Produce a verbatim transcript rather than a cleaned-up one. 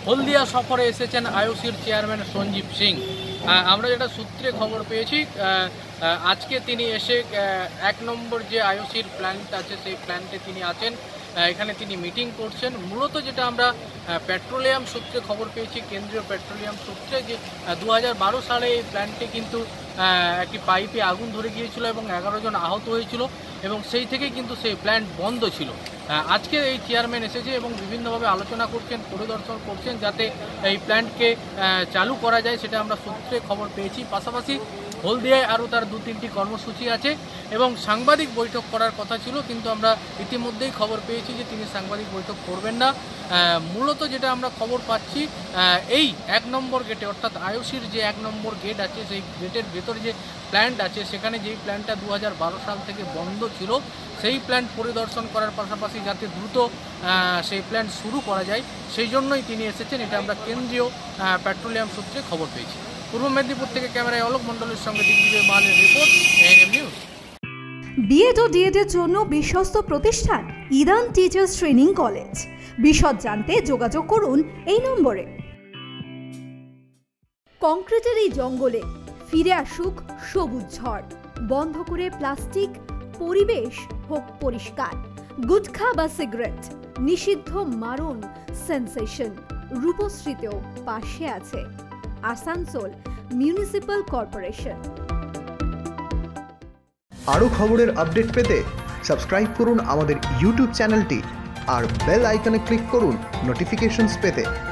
হলদিয়া সফরে এসেছেন আইওসির চেয়ারম্যান সঞ্জীব সিং। আমরা যেটা সূত্রে খবর পেয়েছি, আজকে তিনি এসে এক নম্বর যে আইওসির প্ল্যান্ট আছে সেই প্ল্যান্টে তিনি আছেন, এখানে তিনি মিটিং করছেন। মূলত যেটা আমরা পেট্রোলিয়াম সূত্রে খবর পেয়েছি, কেন্দ্রীয় পেট্রোলিয়াম সূত্রে, যে দু হাজার বারো সালে এই প্ল্যান্টে কিন্তু একটি পাইপে আগুন ধরে গিয়েছিল এবং এগারো জন আহত হয়েছিল এবং সেই থেকেই কিন্তু সেই প্ল্যান্ট বন্ধ ছিল। আজকে এই চেয়ারম্যান এসেছে এবং বিভিন্নভাবে আলোচনা করছেন, পরিদর্শন করছেন যাতে এই প্ল্যান্টকে চালু করা যায়, সেটা আমরা সূত্রে খবর পেয়েছি। পাশাপাশি হলদিয়ায় আরও তার দু তিনটি কর্মসূচি আছে এবং সাংবাদিক বৈঠক করার কথা ছিল, কিন্তু আমরা ইতিমধ্যেই খবর পেয়েছি যে তিনি সাংবাদিক বৈঠক করবেন না। মূলত যেটা আমরা খবর পাচ্ছি, এই এক নম্বর গেটে, অর্থাৎ আইওসির যে এক নম্বর গেট আছে সেই গেটের ভেতরে যে প্ল্যান্ট আছে, সেখানে যেই প্ল্যান্টটা দু হাজার বারো সাল থেকে বন্ধ ছিল, সেই প্ল্যান্ট পরিদর্শন করার পাশাপাশি যাতে দ্রুত সেই প্ল্যান্ট শুরু করা যায় সেই জন্যই তিনি এসেছেন। এটা আমরা কেন্দ্রীয় পেট্রোলিয়াম সূত্রে খবর পেয়েছি। পূর্ব মেদিনীপুর থেকে ক্যামেরায় অলোক মণ্ডলের সঙ্গে দিগ্বিজয় মালের রিপোর্ট, এএনএম নিউজ। বিএড ও ডিএড এর জন্য বিশ্বস্ত প্রতিষ্ঠান ইরান টিচার্স ট্রেনিং কলেজ। বিশদ জানতে যোগাযোগ করুন এই নম্বরে। কংক্রিটের এই জঙ্গলে ফিরে আসুক সবুজ ঝড়, বন্ধ করে প্লাস্টিক, পরিবেশ হোক পরিষ্কার। গুটখা বা সিগারেট নিষিদ্ধ, মারণ সেন্সেশন। রূপশ্রীতেও পাশে আছে আসানসোল মিউনিসিপাল কর্পোরেশন। আরও খবরের আপডেট পেতে সাবস্ক্রাইব করুন আমাদের ইউটিউব চ্যানেলটি আর বেল আইকনে ক্লিক করুন নোটিফিকেশনস পেতে।